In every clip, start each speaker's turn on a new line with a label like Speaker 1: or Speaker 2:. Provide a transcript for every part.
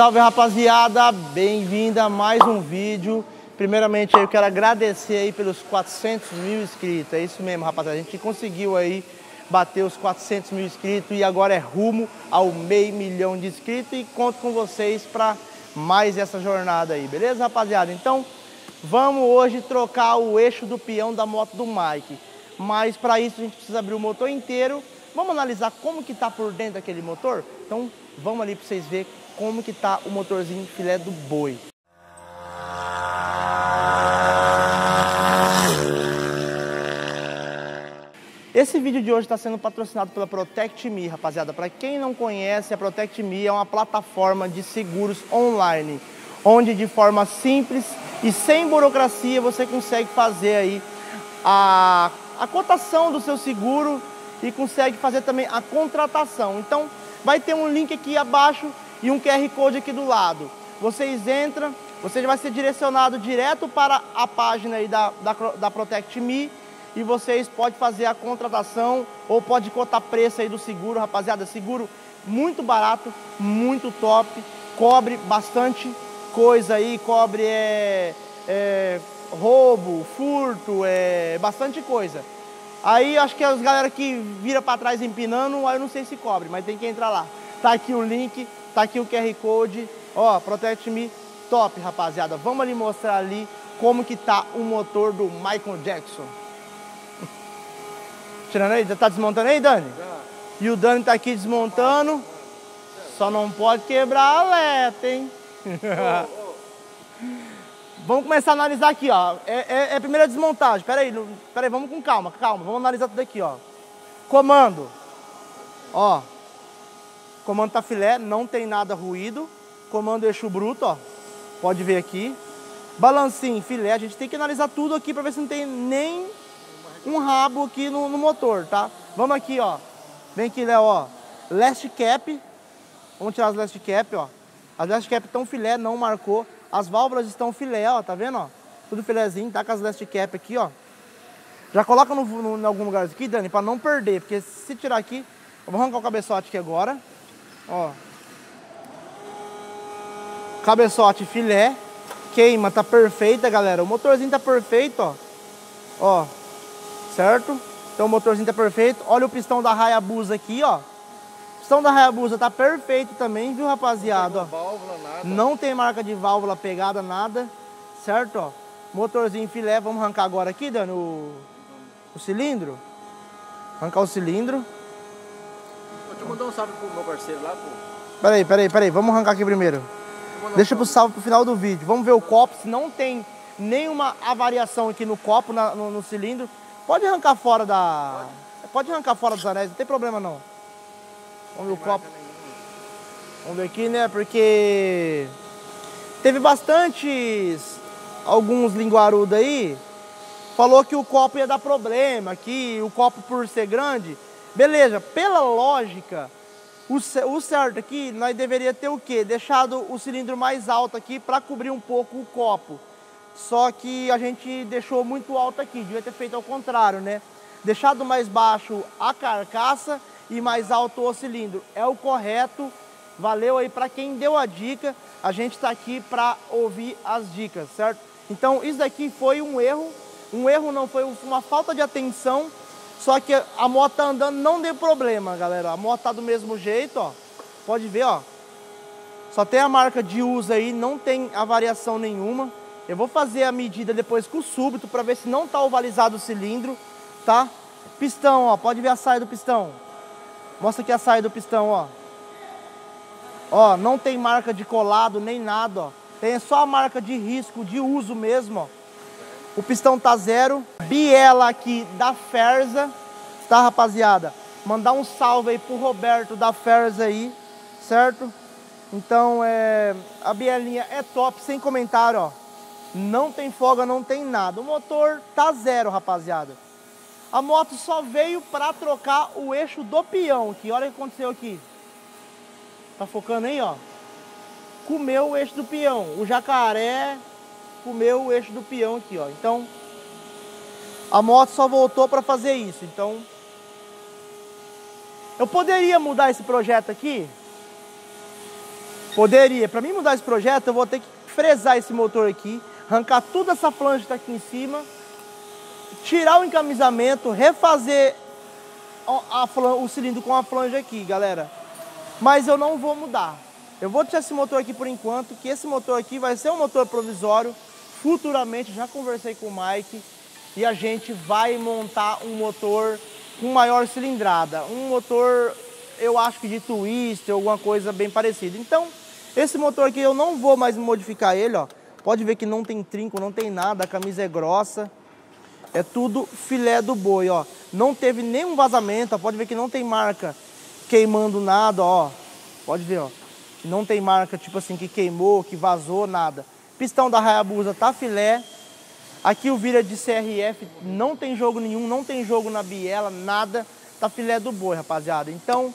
Speaker 1: Salve, rapaziada, bem-vinda a mais um vídeo. Primeiramente eu quero agradecer aí pelos 400 mil inscritos. É isso mesmo, rapaziada, a gente conseguiu aí bater os 400 mil inscritos e agora é rumo ao meio milhão de inscritos e conto com vocês para mais essa jornada aí, beleza, rapaziada? Então vamos hoje trocar o eixo do peão da moto do Mike, mas para isso a gente precisa abrir o motor inteiro. Vamos analisar como que tá por dentro daquele motor? Então vamos ali para vocês verem como que tá o motorzinho filé do boi. Esse vídeo de hoje está sendo patrocinado pela Protect Me, rapaziada. Para quem não conhece, a Protect Me é uma plataforma de seguros online, onde de forma simples e sem burocracia você consegue fazer aí a cotação do seu seguro e consegue fazer também a contratação. Então vai ter um link aqui abaixo e um QR Code aqui do lado. Vocês entram, você já vai ser direcionado direto para a página aí da Protect Me e vocês podem fazer a contratação ou pode cotar preço aí do seguro, rapaziada. Seguro muito barato, muito top, cobre bastante coisa aí, cobre roubo, furto, bastante coisa. Aí acho que as galera que vira para trás empinando, aí eu não sei se cobre, mas tem que entrar lá. Tá aqui o link, tá aqui o QR Code, ó, Protect Me, top, rapaziada. Vamos ali mostrar ali como que tá o motor do Michael Jackson. Tirando aí, já tá desmontando aí, Dani? Já. E o Dani tá aqui desmontando, só não pode quebrar a aleta, hein? Vamos começar a analisar aqui, ó. É a primeira desmontagem. Pera aí, vamos com calma. Vamos analisar tudo aqui, ó. Comando. Ó. Comando tá filé, não tem nada ruído. Comando eixo bruto, ó. Pode ver aqui. Balancinho, filé. A gente tem que analisar tudo aqui pra ver se não tem nem um rabo aqui no motor, tá? Vamos aqui, ó. Vem aqui, Léo, ó. Last cap. Vamos tirar as last cap, ó. As last cap estão filé, não marcou. As válvulas estão filé, ó, tá vendo, ó? Tudo filézinho, tá com as last cap aqui, ó. Já coloca em algum lugar aqui, Dani, pra não perder, porque se tirar aqui, eu vou arrancar o cabeçote aqui agora, ó. Cabeçote filé, queima, tá perfeita, galera. O motorzinho tá perfeito, ó. Ó, certo? Então o motorzinho tá perfeito. Olha o pistão da Hayabusa aqui, ó. O pistão da Hayabusa tá perfeito também, viu, rapaziada? Não tem válvula, nada. Não tem marca de válvula pegada, nada. Certo, ó. Motorzinho filé. Vamos arrancar agora aqui, Dani, o cilindro. Arrancar o cilindro.
Speaker 2: Deixa eu mandar um salve pro meu parceiro lá, pô.
Speaker 1: Peraí. Vamos arrancar aqui primeiro. Deixa pro salve pro final do vídeo. Vamos ver o copo, se não tem nenhuma avariação aqui no copo, no cilindro. Pode arrancar fora da... Pode arrancar fora dos anéis, não tem problema não. Vamos ver o copo. Vamos ver aqui, né? Porque teve alguns linguarudos aí, falou que o copo ia dar problema, que o copo por ser grande. Beleza, pela lógica, o certo aqui, nós deveria ter o quê? Deixado o cilindro mais alto aqui para cobrir um pouco o copo. Só que a gente deixou muito alto aqui, devia ter feito ao contrário, né? Deixado mais baixo a carcaça e mais alto o cilindro. É o correto, valeu aí para quem deu a dica. A gente está aqui para ouvir as dicas, certo? Então isso daqui foi um erro não, foi uma falta de atenção. Só que a moto tá andando, não deu problema, galera. A moto tá do mesmo jeito, ó. Pode ver, ó. Só tem a marca de uso aí, não tem avariação nenhuma. Eu vou fazer a medida depois com o súbito para ver se não tá ovalizado o cilindro, tá? Pistão, ó, pode ver a saia do pistão. Mostra aqui a saia do pistão, ó. Ó, não tem marca de colado nem nada, ó. Tem só a marca de risco, de uso mesmo, ó. O pistão tá zero. Biela aqui da Ferza, tá, rapaziada? Mandar um salve aí pro Roberto da Ferza aí, certo? Então, a bielinha é top, sem comentário, ó. Não tem folga, não tem nada. O motor tá zero, rapaziada. A moto só veio para trocar o eixo do peão aqui. Olha o que aconteceu aqui. Tá focando aí, ó. Comeu o eixo do peão. O jacaré comeu o eixo do peão aqui, ó. Então, a moto só voltou para fazer isso. Então, eu poderia mudar esse projeto aqui? Poderia. Para mim mudar esse projeto, eu vou ter que fresar esse motor aqui, arrancar toda essa flange que está aqui em cima, tirar o encamisamento, refazer o cilindro com a flange aqui, galera. Mas eu não vou mudar. Eu vou deixar esse motor aqui por enquanto, que esse motor aqui vai ser um motor provisório. Futuramente, já conversei com o Mike, e a gente vai montar um motor com maior cilindrada. Um motor, eu acho que de twist, alguma coisa bem parecida. Então, esse motor aqui eu não vou mais modificar ele, ó. Pode ver que não tem trinco, não tem nada, a camisa é grossa. É tudo filé do boi, ó. Não teve nenhum vazamento, ó. Pode ver que não tem marca queimando nada, ó. Pode ver, ó. Não tem marca, tipo assim, que queimou, que vazou, nada. Pistão da Hayabusa tá filé. Aqui o vira de CRF, não tem jogo nenhum, não tem jogo na biela, nada. Tá filé do boi, rapaziada. Então,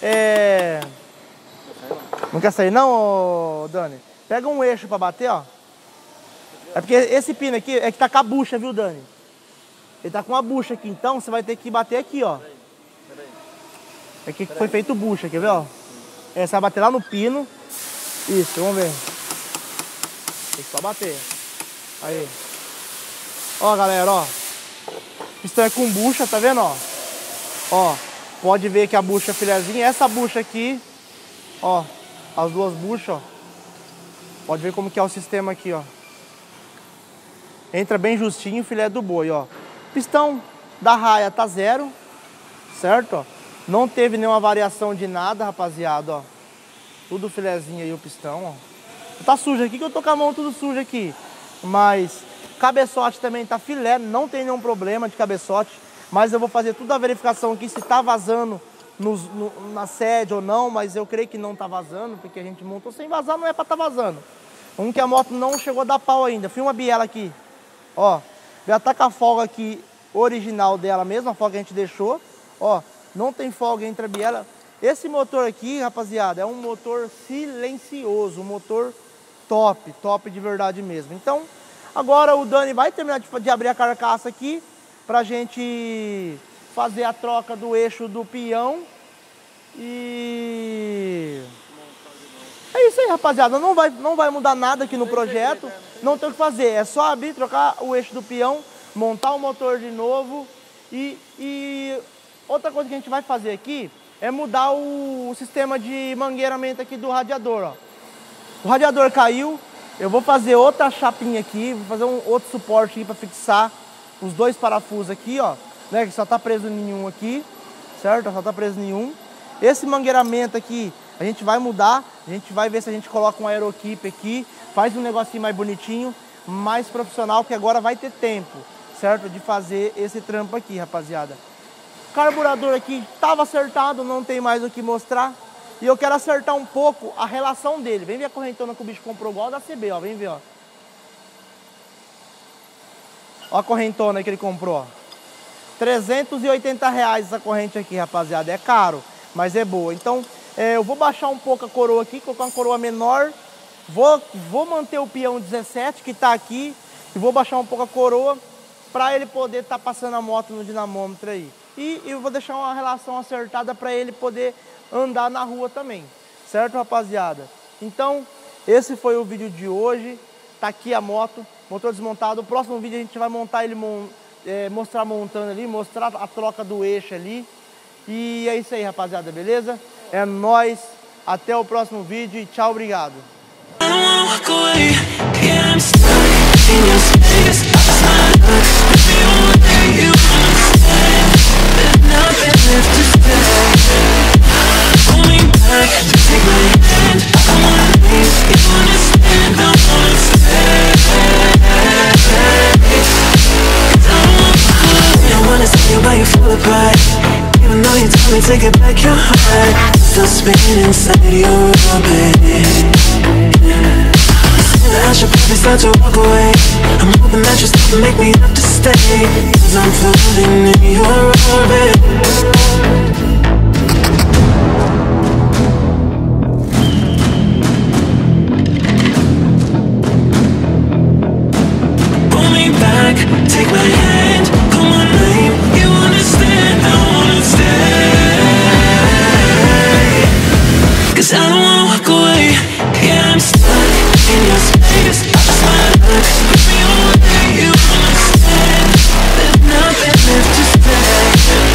Speaker 1: Não quer sair não, Dani? Pega um eixo pra bater, ó. É porque esse pino aqui é que tá com a bucha, viu, Dani? Ele tá com a bucha aqui, então você vai ter que bater aqui, ó. É que foi feito bucha, quer ver, ó? Você vai bater lá no pino. Isso, vamos ver. Tem que só bater. Aí. Ó, galera, ó. O pistão é com bucha, tá vendo, ó? Ó, pode ver que a bucha é filezinha. Essa bucha aqui, ó. As duas buchas, ó. Pode ver como que é o sistema aqui, ó. Entra bem justinho o filé do boi, ó. Pistão da raia tá zero, certo, ó. Não teve nenhuma variação de nada, rapaziada, ó. Tudo filezinho aí o pistão, ó. Tá sujo aqui que eu tô com a mão tudo sujo aqui. Mas cabeçote também tá filé, não tem nenhum problema de cabeçote. Mas eu vou fazer toda a verificação aqui se tá vazando na sede ou não. Mas eu creio que não tá vazando, porque a gente montou sem vazar, não é pra tá vazando. Que a moto não chegou a dar pau ainda. Filma a biela aqui, ó. Já tá com a folga aqui original dela mesmo, a folga que a gente deixou. Ó, não tem folga entre a biela. Esse motor aqui, rapaziada, é um motor silencioso, um motor top de verdade mesmo. Então, agora o Dani vai terminar de abrir a carcaça aqui pra gente fazer a troca do eixo do peão. E é isso aí, rapaziada. Não vai mudar nada aqui no projeto. Não tem o que fazer. É só abrir, trocar o eixo do peão, montar o motor de novo. E outra coisa que a gente vai fazer aqui é mudar o sistema de mangueiramento aqui do radiador, ó. O radiador caiu. Eu vou fazer outra chapinha aqui, vou fazer outro suporte aqui para fixar os dois parafusos aqui, ó, né, que só tá preso nenhum aqui, certo? Só tá preso nenhum. Esse mangueiramento aqui a gente vai mudar, a gente vai ver se a gente coloca um aerokeep aqui, faz um negocinho mais bonitinho, mais profissional, que agora vai ter tempo, certo? De fazer esse trampo aqui, rapaziada. O carburador aqui estava acertado, não tem mais o que mostrar. E eu quero acertar um pouco a relação dele. Vem ver a correntona que o bicho comprou igual da CB, ó. Vem ver, ó. Ó a correntona que ele comprou, ó. R$380 essa corrente aqui, rapaziada. É caro, mas é boa. Então, eu vou baixar um pouco a coroa aqui, colocar uma coroa menor. Vou manter o peão 17 que tá aqui. E vou baixar um pouco a coroa para ele poder estar passando a moto no dinamômetro aí. E eu vou deixar uma relação acertada para ele poder andar na rua também, certo, rapaziada? Então, esse foi o vídeo de hoje. Tá aqui a moto, motor desmontado. O próximo vídeo a gente vai montar ele, mostrar montando ali, mostrar a troca do eixo ali. E é isso aí, rapaziada, beleza? É nóis, até o próximo vídeo e tchau, obrigado.
Speaker 3: Even though you told me to get back your heart, still spinning inside your orbit. I should probably start to walk away. I'm hoping that you still make me have to stay, 'cause I'm floating in your orbit. Pull me back, take my hand.